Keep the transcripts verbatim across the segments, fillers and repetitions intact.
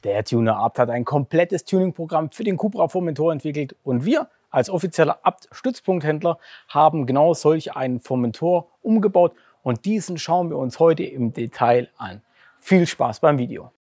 Der Tuner Abt hat ein komplettes Tuning-Programm für den Cupra Formentor entwickelt und wir als offizieller Abt-Stützpunkthändler haben genau solch einen Formentor umgebaut und diesen schauen wir uns heute im Detail an. Viel Spaß beim Video!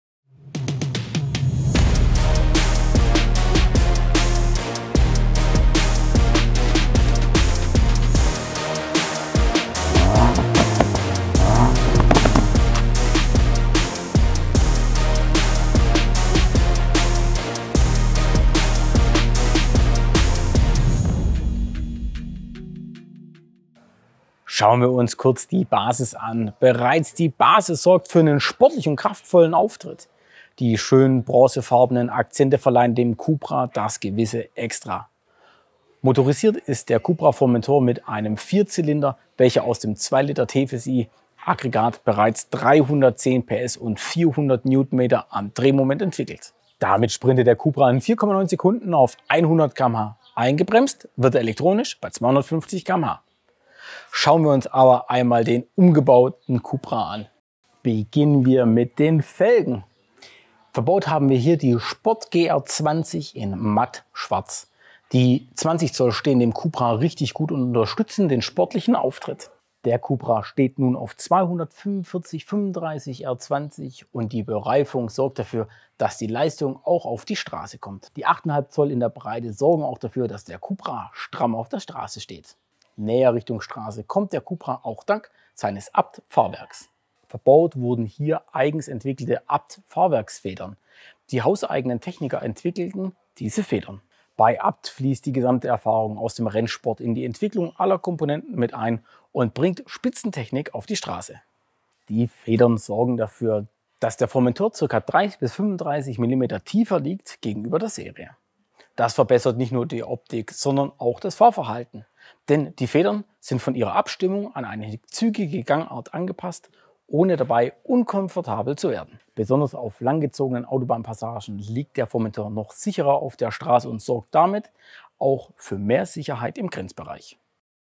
Schauen wir uns kurz die Basis an. Bereits die Basis sorgt für einen sportlichen und kraftvollen Auftritt. Die schönen bronzefarbenen Akzente verleihen dem Cupra das gewisse Extra. Motorisiert ist der Cupra Formentor mit einem Vierzylinder, welcher aus dem zwei Liter T F S I-Aggregat bereits dreihundertzehn P S und vierhundert Newtonmeter am Drehmoment entwickelt. Damit sprintet der Cupra in vier Komma neun Sekunden auf hundert Kilometer pro Stunde. Eingebremst wird er elektronisch bei zweihundertfünfzig Kilometer pro Stunde. Schauen wir uns aber einmal den umgebauten Cupra an. Beginnen wir mit den Felgen. Verbaut haben wir hier die Sport G R zwanzig in matt schwarz. Die zwanzig Zoll stehen dem Cupra richtig gut und unterstützen den sportlichen Auftritt. Der Cupra steht nun auf zweihundertfünfundvierzig fünfunddreißig R zwanzig und die Bereifung sorgt dafür, dass die Leistung auch auf die Straße kommt. Die acht Komma fünf Zoll in der Breite sorgen auch dafür, dass der Cupra stramm auf der Straße steht. Näher Richtung Straße kommt der Cupra auch dank seines Abt-Fahrwerks. Verbaut wurden hier eigens entwickelte Abt-Fahrwerksfedern. Die hauseigenen Techniker entwickelten diese Federn. Bei Abt fließt die gesamte Erfahrung aus dem Rennsport in die Entwicklung aller Komponenten mit ein und bringt Spitzentechnik auf die Straße. Die Federn sorgen dafür, dass der Formentor ca. dreißig bis fünfunddreißig Millimeter tiefer liegt gegenüber der Serie. Das verbessert nicht nur die Optik, sondern auch das Fahrverhalten. Denn die Federn sind von ihrer Abstimmung an eine zügige Gangart angepasst, ohne dabei unkomfortabel zu werden. Besonders auf langgezogenen Autobahnpassagen liegt der Formentor noch sicherer auf der Straße und sorgt damit auch für mehr Sicherheit im Grenzbereich.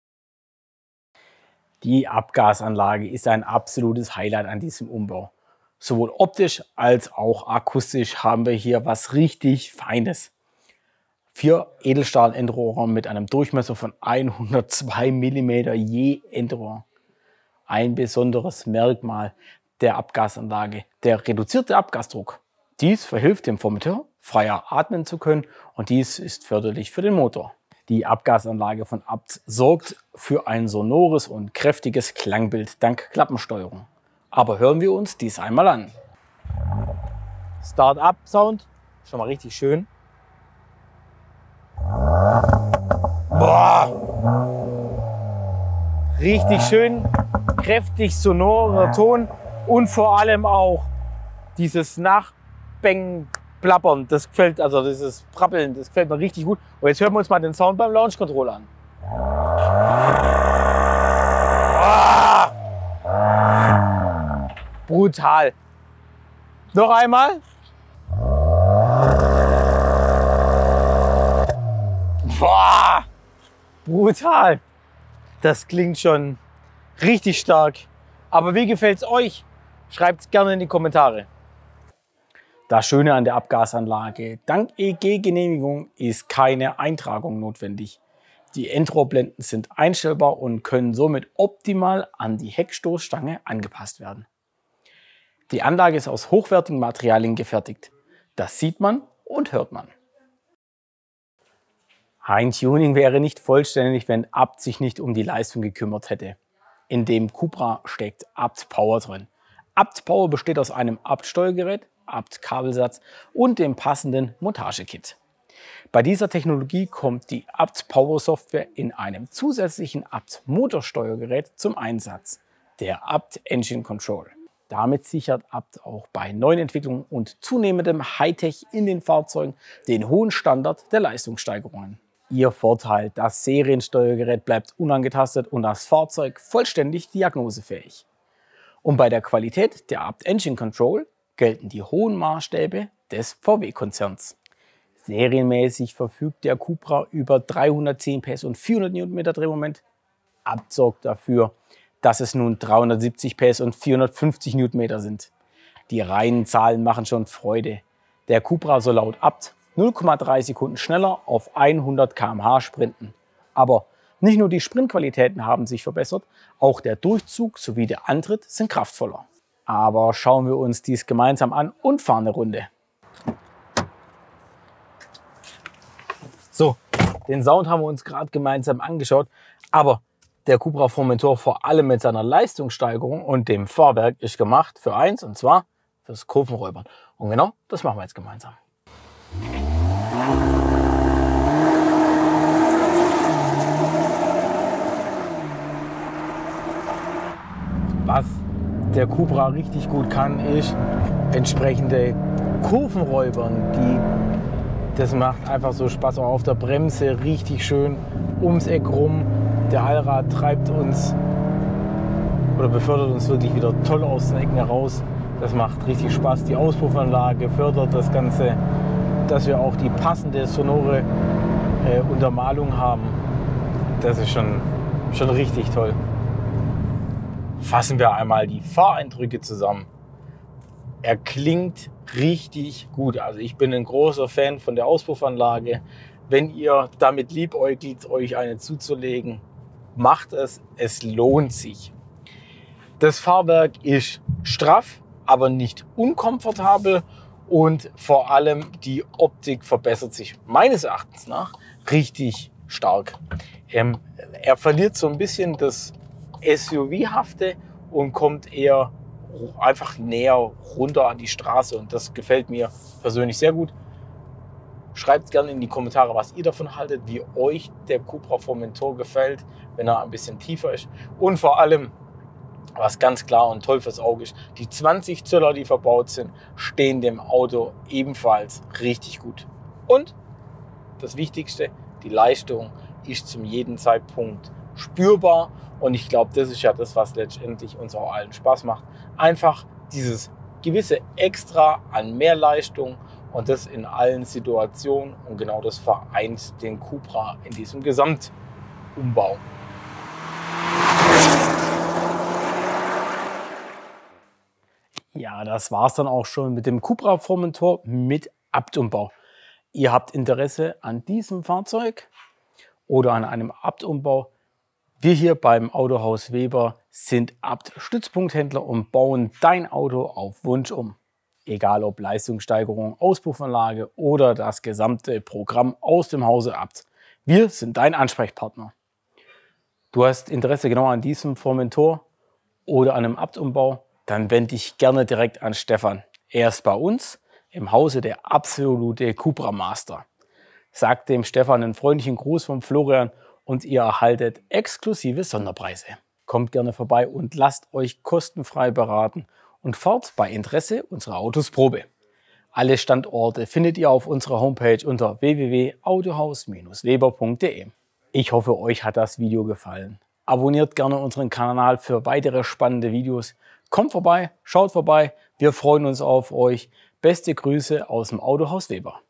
Die Abgasanlage ist ein absolutes Highlight an diesem Umbau. Sowohl optisch als auch akustisch haben wir hier was richtig Feines. Vier Edelstahl-Endrohre mit einem Durchmesser von hundertzwei Millimeter je Endrohr. Ein besonderes Merkmal der Abgasanlage, der reduzierte Abgasdruck. Dies verhilft dem Formentor, freier atmen zu können und dies ist förderlich für den Motor. Die Abgasanlage von Abt sorgt für ein sonores und kräftiges Klangbild dank Klappensteuerung. Aber hören wir uns dies einmal an. Start-up-Sound, schon mal richtig schön. Boah! Richtig schön, kräftig sonorer Ton und vor allem auch dieses Nachbängen, Plappern, das gefällt, also dieses Prappeln, das gefällt mir richtig gut. Und jetzt hören wir uns mal den Sound beim Launch Control an. Ah! Brutal. Noch einmal. Boah, brutal. Das klingt schon richtig stark. Aber wie gefällt es euch? Schreibt es gerne in die Kommentare. Das Schöne an der Abgasanlage: Dank E G-Genehmigung ist keine Eintragung notwendig. Die Endrohrblenden sind einstellbar und können somit optimal an die Heckstoßstange angepasst werden. Die Anlage ist aus hochwertigen Materialien gefertigt. Das sieht man und hört man. Ein Tuning wäre nicht vollständig, wenn Abt sich nicht um die Leistung gekümmert hätte. In dem Cupra steckt Abt Power drin. Abt Power besteht aus einem Abt Steuergerät, Abt Kabelsatz und dem passenden Montagekit. Bei dieser Technologie kommt die Abt Power Software in einem zusätzlichen Abt Motorsteuergerät zum Einsatz, der Abt Engine Control. Damit sichert Abt auch bei neuen Entwicklungen und zunehmendem Hightech in den Fahrzeugen den hohen Standard der Leistungssteigerungen. Ihr Vorteil: Das Seriensteuergerät bleibt unangetastet und das Fahrzeug vollständig diagnosefähig. Und bei der Qualität der Abt Engine Control gelten die hohen Maßstäbe des V W-Konzerns. Serienmäßig verfügt der Cupra über dreihundertzehn P S und vierhundert Newtonmeter Drehmoment. Abt sorgt dafür, dass es nun dreihundertsiebzig P S und vierhundertfünfzig Newtonmeter sind. Die reinen Zahlen machen schon Freude. Der Cupra soll laut Abt null Komma drei Sekunden schneller auf hundert Kilometer pro Stunde sprinten. Aber nicht nur die Sprintqualitäten haben sich verbessert, auch der Durchzug sowie der Antritt sind kraftvoller. Aber schauen wir uns dies gemeinsam an und fahren eine Runde. So, den Sound haben wir uns gerade gemeinsam angeschaut, aber der Cupra Formentor vor allem mit seiner Leistungssteigerung und dem Fahrwerk ist gemacht für eins, und zwar fürs Kurvenräubern. Und genau das machen wir jetzt gemeinsam. Was der Cupra richtig gut kann, ist entsprechende Kurvenräubern. Die, das macht einfach so Spaß, auch auf der Bremse richtig schön ums Eck rum. Der Allrad treibt uns oder befördert uns wirklich wieder toll aus den Ecken heraus. Das macht richtig Spaß. Die Auspuffanlage fördert das Ganze, dass wir auch die passende sonore äh, Untermalung haben. Das ist schon, schon richtig toll. Fassen wir einmal die Fahreindrücke zusammen. Er klingt richtig gut. Also ich bin ein großer Fan von der Auspuffanlage. Wenn ihr damit liebäugelt, euch eine zuzulegen, macht es. Es lohnt sich. Das Fahrwerk ist straff, aber nicht unkomfortabel. Und vor allem die Optik verbessert sich meines Erachtens nach richtig stark. Ähm, er verliert so ein bisschen das S U V-hafte und kommt eher einfach näher runter an die Straße, und das gefällt mir persönlich sehr gut. Schreibt gerne in die Kommentare, was ihr davon haltet, wie euch der Cupra Formentor gefällt, wenn er ein bisschen tiefer ist. Und vor allem, was ganz klar und toll fürs Auge ist, die zwanzig Zöller, die verbaut sind, stehen dem Auto ebenfalls richtig gut. Und das Wichtigste, die Leistung ist zum jeden Zeitpunkt spürbar. Und ich glaube, das ist ja das, was letztendlich uns auch allen Spaß macht. Einfach dieses gewisse Extra an Mehrleistung, und das in allen Situationen. Und genau das vereint den Cupra in diesem Gesamtumbau. Ja, das war es dann auch schon mit dem Cupra Formentor mit Abtumbau. Ihr habt Interesse an diesem Fahrzeug oder an einem Abtumbau? Wir hier beim Autohaus Weber sind Abt-Stützpunkthändler und bauen dein Auto auf Wunsch um. Egal ob Leistungssteigerung, Auspuffanlage oder das gesamte Programm aus dem Hause Abt. Wir sind dein Ansprechpartner. Du hast Interesse genau an diesem Formentor oder an einem Abtumbau? Dann wende dich gerne direkt an Stefan. Er ist bei uns im Hause der absolute Cupra Master. Sagt dem Stefan einen freundlichen Gruß vom Florian und ihr erhaltet exklusive Sonderpreise. Kommt gerne vorbei und lasst euch kostenfrei beraten und fahrt bei Interesse unsere Autos Probe. Alle Standorte findet ihr auf unserer Homepage unter w w w punkt autohaus Bindestrich weber punkt de. Ich hoffe, euch hat das Video gefallen. Abonniert gerne unseren Kanal für weitere spannende Videos. Kommt vorbei, schaut vorbei, wir freuen uns auf euch. Beste Grüße aus dem Autohaus Weber.